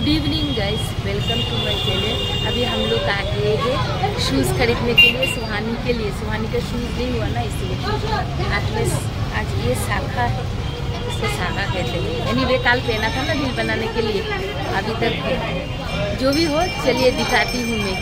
Good evening guys, welcome to my channel. अभी हम लोग आ गए हैं शूज़ खरीदने के लिए सुहानी के लिए। सुहानी का शूज़ नहीं हुआ ना, इसलिए आज ये शाखा है, इसको शाखा कहते हैं। एनीवे कल पहना था ना रील बनाने के लिए, अभी तक है। जो भी हो चलिए दिखाती हूँ मैं।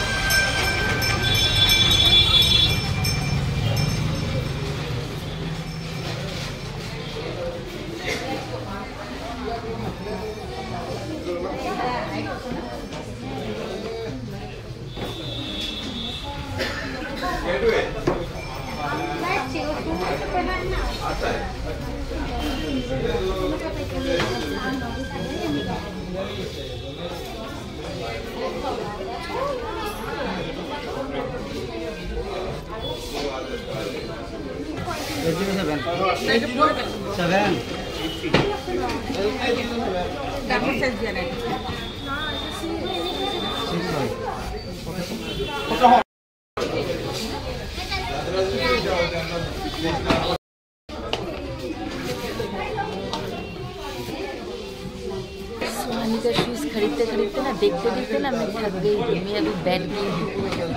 सुहानी का शूज़ खरीदते खरीदते ना, देखते देखते ना मैं थक गई हूँ। मैं अभी बैठ गई हूँ।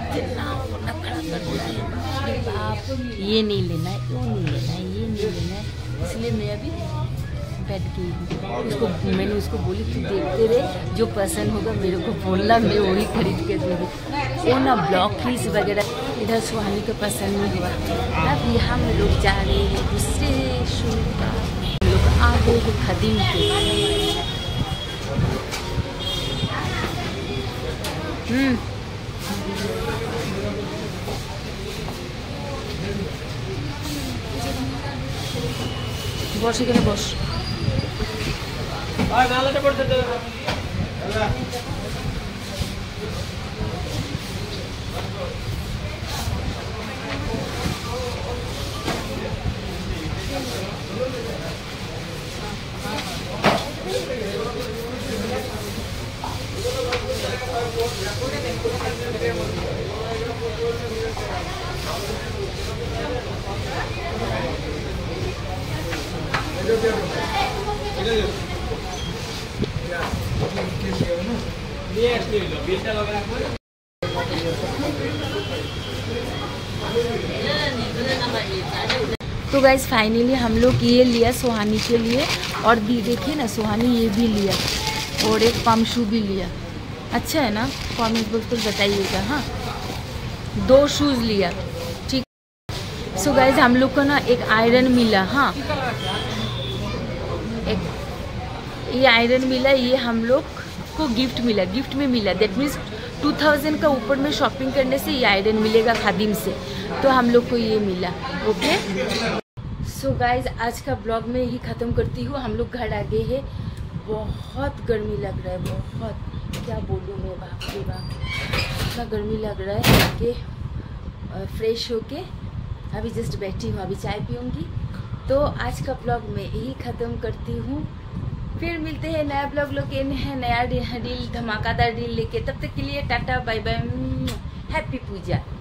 ये नहीं लेना है, वो नहीं लेना है, ये नहीं लेना है, इसलिए मैं अभी बैठ गई हूँ। उसको मैंने उसको बोली तू देखते रहे, जो पसंद होगा मेरे को बोलना, मैं वही खरीद के दूँगी। वो ना ब्लॉक हिल्स वगैरह इधर सुहानी को पसंद नहीं हुआ। अब यहाँ हम लोग जा रहे हैं दूसरे शूज़ का। हम लोग आ गए हैं खदीम के। বস এখানে বস। तो गाइज फाइनली हम लोग ये लिया सुहानी के लिए, और भी देखिए ना सुहानी ये भी लिया, और एक पम शू भी लिया। अच्छा है ना, कमेंट बॉक्स पर बताइएगा। हाँ, 2 शूज़ लिया, ठीक। सो गाइज हम लोग को ना एक आयरन मिला। हाँ, एक ये आयरन मिला, ये हम लोग को गिफ्ट मिला, गिफ्ट में मिला। दैट मीन्स 2000 का ऊपर में शॉपिंग करने से ये आयरन मिलेगा खादिम से, तो हम लोग को ये मिला। ओके सो गाइज आज का ब्लॉग में ही ख़त्म करती हूँ। हम लोग घर आ गए हैं। बहुत गर्मी लग रहा है, बहुत, क्या बोलूँ मैं, बाप रे बाप, इतना गर्मी लग रहा है कि फ्रेश होके अभी जस्ट बैठी हूँ, अभी चाय पीऊँगी। तो आज का ब्लॉग मैं यही ख़त्म करती हूँ। फिर मिलते हैं नया ब्लॉग लेके, नया रील, धमाकेदार रील लेके। तब तक के लिए टाटा बाय बाय, हैप्पी पूजा।